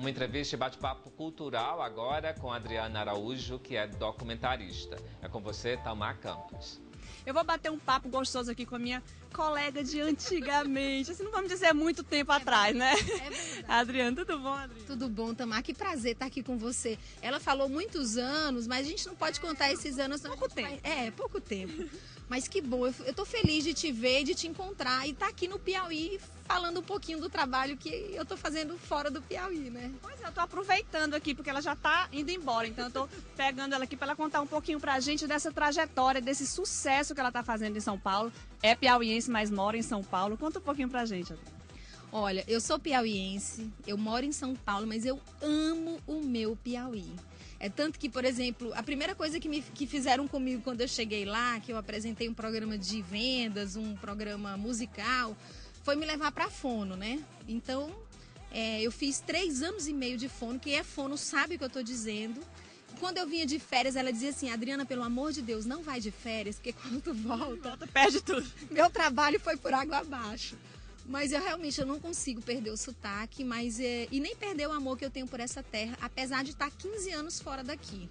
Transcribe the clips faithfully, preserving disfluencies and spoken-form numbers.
Uma entrevista e bate-papo cultural agora com a Adriana Araújo, que é documentarista. É com você, Tamar Campos. Eu vou bater um papo gostoso aqui com a minha colega de antigamente. Assim, não vamos dizer muito tempo é atrás, né? É verdade. Adriana, tudo bom, Adriana? Tudo bom, Tamar. Que prazer estar aqui com você. Ela falou muitos anos, mas a gente não pode contar esses anos. Pouco tempo. Vai... É, pouco tempo. Mas que bom, eu tô feliz de te ver, de te encontrar e estar aqui no Piauí falando um pouquinho do trabalho que eu tô fazendo fora do Piauí, né? Pois é, eu tô aproveitando aqui, porque ela já tá indo embora, então eu tô pegando ela aqui para ela contar um pouquinho pra gente dessa trajetória, desse sucesso que ela tá fazendo em São Paulo. É piauiense, mas mora em São Paulo. Conta um pouquinho pra gente, Adriana. Olha, eu sou piauiense, eu moro em São Paulo, mas eu amo o meu Piauí. É tanto que, por exemplo, a primeira coisa que, me, que fizeram comigo quando eu cheguei lá, que eu apresentei um programa de vendas, um programa musical, foi me levar para fono, né? Então, é, eu fiz três anos e meio de fono. Quem é fono sabe o que eu tô dizendo. Quando eu vinha de férias, ela dizia assim: Adriana, pelo amor de Deus, não vai de férias, porque quando tu volta, volta perde tudo. Meu trabalho foi por água abaixo. Mas eu realmente eu não consigo perder o sotaque, mas é, e nem perder o amor que eu tenho por essa terra, apesar de estar quinze anos fora daqui.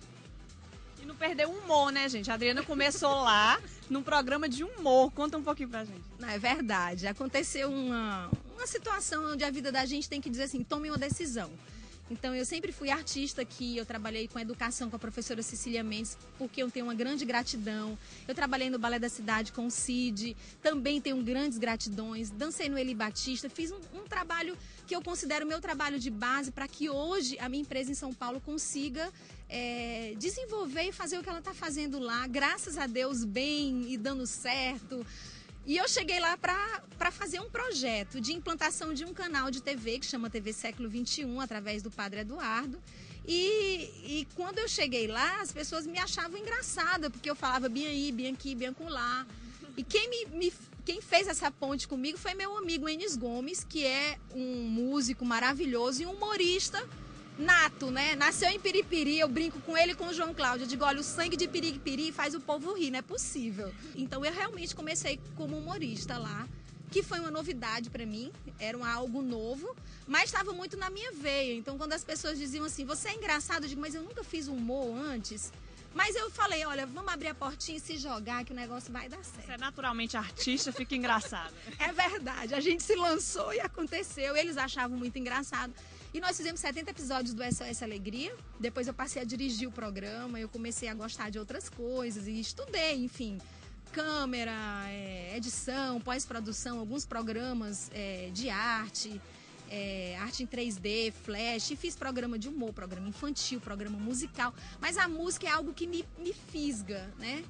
E não perder o humor, né, gente? A Adriana começou lá num programa de humor. Conta um pouquinho pra gente. Não, é verdade. Aconteceu uma, uma situação onde a vida da gente tem que dizer assim: tome uma decisão. Então, eu sempre fui artista aqui, eu trabalhei com educação com a professora Cecília Mendes, porque eu tenho uma grande gratidão. Eu trabalhei no Balé da Cidade com o Cid, também tenho grandes gratidões. Dancei no Eli Batista, fiz um, um trabalho que eu considero meu trabalho de base para que hoje a minha empresa em São Paulo consiga é, desenvolver e fazer o que ela está fazendo lá, graças a Deus, bem e dando certo. E eu cheguei lá para fazer um projeto de implantação de um canal de T V que chama T V Século vinte e um, através do Padre Eduardo. E, e quando eu cheguei lá, as pessoas me achavam engraçada, porque eu falava bem aí, bem aqui, bem acolá. E quem, me, me, quem fez essa ponte comigo foi meu amigo Enis Gomes, que é um músico maravilhoso e um humorista nato, né? Nasceu em Piripiri, eu brinco com ele e com o João Cláudio. Eu digo, olha, o sangue de Piripiri faz o povo rir, não é possível. Então eu realmente comecei como humorista lá, que foi uma novidade pra mim, era um algo novo, mas estava muito na minha veia. Então quando as pessoas diziam assim, você é engraçado, eu digo, mas eu nunca fiz humor antes. Mas eu falei, olha, vamos abrir a portinha e se jogar que o negócio vai dar certo. Você é naturalmente artista, fica engraçado. É verdade, a gente se lançou e aconteceu, eles achavam muito engraçado. E nós fizemos setenta episódios do S O S Alegria, depois eu passei a dirigir o programa, eu comecei a gostar de outras coisas e estudei, enfim, câmera, é, edição, pós-produção, alguns programas é, de arte, é, arte em três D, flash, e fiz programa de humor, programa infantil, programa musical, mas a música é algo que me, me fisga, né?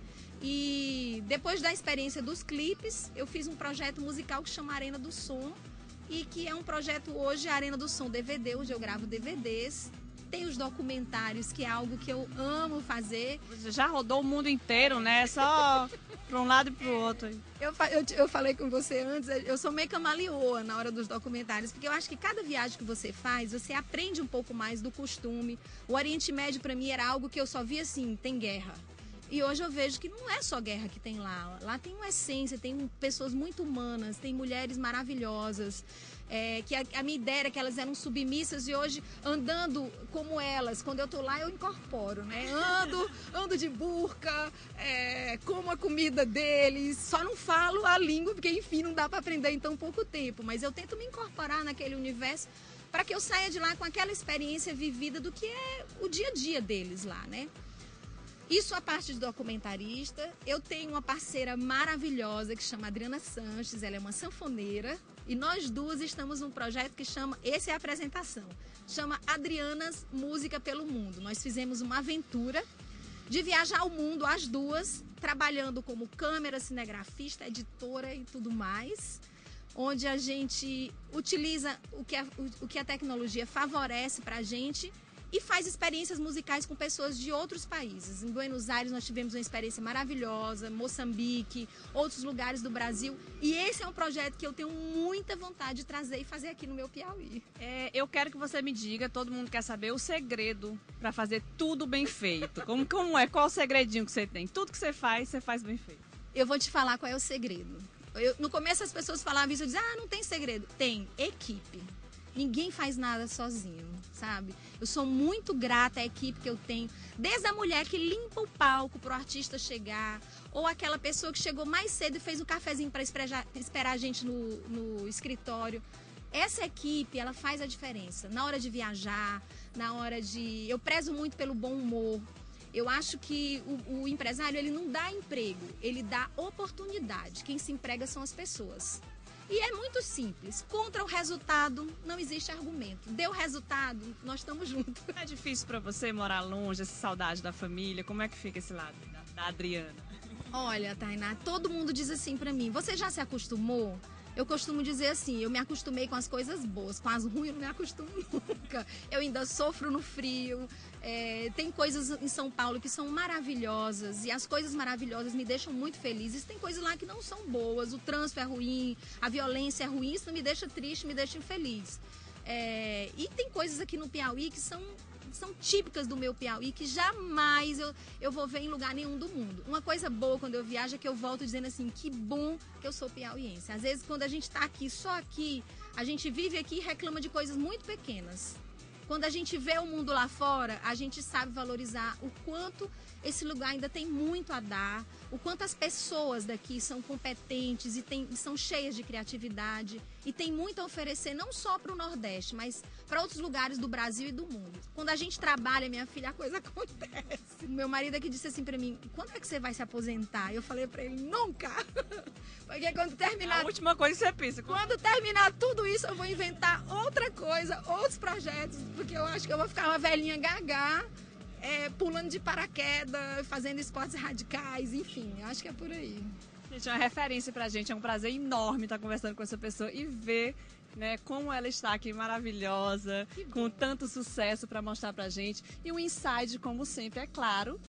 E depois da experiência dos clipes, eu fiz um projeto musical que chama Arena do Som, e que é um projeto hoje, a Arena do Som D V D, onde eu gravo D V Ds. Tem os documentários, que é algo que eu amo fazer. Você já rodou o mundo inteiro, né? Só para um lado e para o outro. Eu, eu, eu falei com você antes, eu sou meio camaleoa na hora dos documentários, porque eu acho que cada viagem que você faz, você aprende um pouco mais do costume. O Oriente Médio, para mim, era algo que eu só via assim, tem guerra. E hoje eu vejo que não é só guerra que tem lá. Lá tem uma essência, tem pessoas muito humanas, tem mulheres maravilhosas. É, que a, a minha ideia era que elas eram submissas e hoje, andando como elas, quando eu tô lá, eu incorporo, né? Ando, ando de burca, é, como a comida deles. Só não falo a língua, porque, enfim, não dá para aprender em tão pouco tempo. Mas eu tento me incorporar naquele universo para que eu saia de lá com aquela experiência vivida do que é o dia a dia deles lá, né? Isso a parte de documentarista. Eu tenho uma parceira maravilhosa que chama Adriana Sanches, ela é uma sanfoneira e nós duas estamos num projeto que chama, essa é a apresentação, chama Adrianas Música pelo Mundo. Nós fizemos uma aventura de viajar ao mundo, as duas, trabalhando como câmera, cinegrafista, editora e tudo mais, onde a gente utiliza o que a, o, o que a tecnologia favorece pra gente e faz experiências musicais com pessoas de outros países. Em Buenos Aires nós tivemos uma experiência maravilhosa, Moçambique, outros lugares do Brasil. E esse é um projeto que eu tenho muita vontade de trazer e fazer aqui no meu Piauí. É, eu quero que você me diga, todo mundo quer saber, o segredo para fazer tudo bem feito. Como, como é? Qual o segredinho que você tem? Tudo que você faz, você faz bem feito. Eu vou te falar qual é o segredo. Eu, no começo as pessoas falavam isso, eu dizia, ah, não tem segredo. Tem equipe. Ninguém faz nada sozinho, sabe? Eu sou muito grata à equipe que eu tenho, desde a mulher que limpa o palco para o artista chegar, ou aquela pessoa que chegou mais cedo e fez um cafezinho para esperar a gente no, no escritório. Essa equipe, ela faz a diferença na hora de viajar, na hora de... Eu prezo muito pelo bom humor. Eu acho que o, o empresário, ele não dá emprego, ele dá oportunidade. Quem se emprega são as pessoas. E é muito simples. Contra o resultado, não existe argumento. Deu resultado, nós estamos juntos. É difícil para você morar longe, essa saudade da família? Como é que fica esse lado da, da Adriana? Olha, Tainá, todo mundo diz assim para mim, você já se acostumou? Eu costumo dizer assim, eu me acostumei com as coisas boas, com as ruins eu não me acostumo nunca. Eu ainda sofro no frio, é, tem coisas em São Paulo que são maravilhosas e as coisas maravilhosas me deixam muito felizes. Tem coisas lá que não são boas, o trânsito é ruim, a violência é ruim, isso me deixa triste, me deixa infeliz. É, e tem coisas aqui no Piauí que são... são típicas do meu Piauí, que jamais eu, eu vou ver em lugar nenhum do mundo. Uma coisa boa quando eu viajo é que eu volto dizendo assim, que bom que eu sou piauiense. Às vezes, quando a gente está aqui, só aqui, a gente vive aqui e reclama de coisas muito pequenas. Quando a gente vê o mundo lá fora, a gente sabe valorizar o quanto esse lugar ainda tem muito a dar, o quanto as pessoas daqui são competentes e, tem, e são cheias de criatividade e tem muito a oferecer, não só para o Nordeste, mas para outros lugares do Brasil e do mundo. Quando a gente trabalha, minha filha, a coisa acontece. O meu marido aqui disse assim para mim, quando é que você vai se aposentar? Eu falei para ele, nunca! Porque quando terminar... A última coisa que você pensa. Quando terminar tudo isso, eu vou inventar outra coisa, outros projetos, porque eu acho que eu vou ficar uma velhinha gagá, é, pulando de paraquedas, fazendo esportes radicais, enfim, acho que é por aí. Gente, é uma referência pra gente, é um prazer enorme estar conversando com essa pessoa e ver, né, como ela está aqui maravilhosa, com tanto sucesso para mostrar pra gente. E o Inside, como sempre, é claro,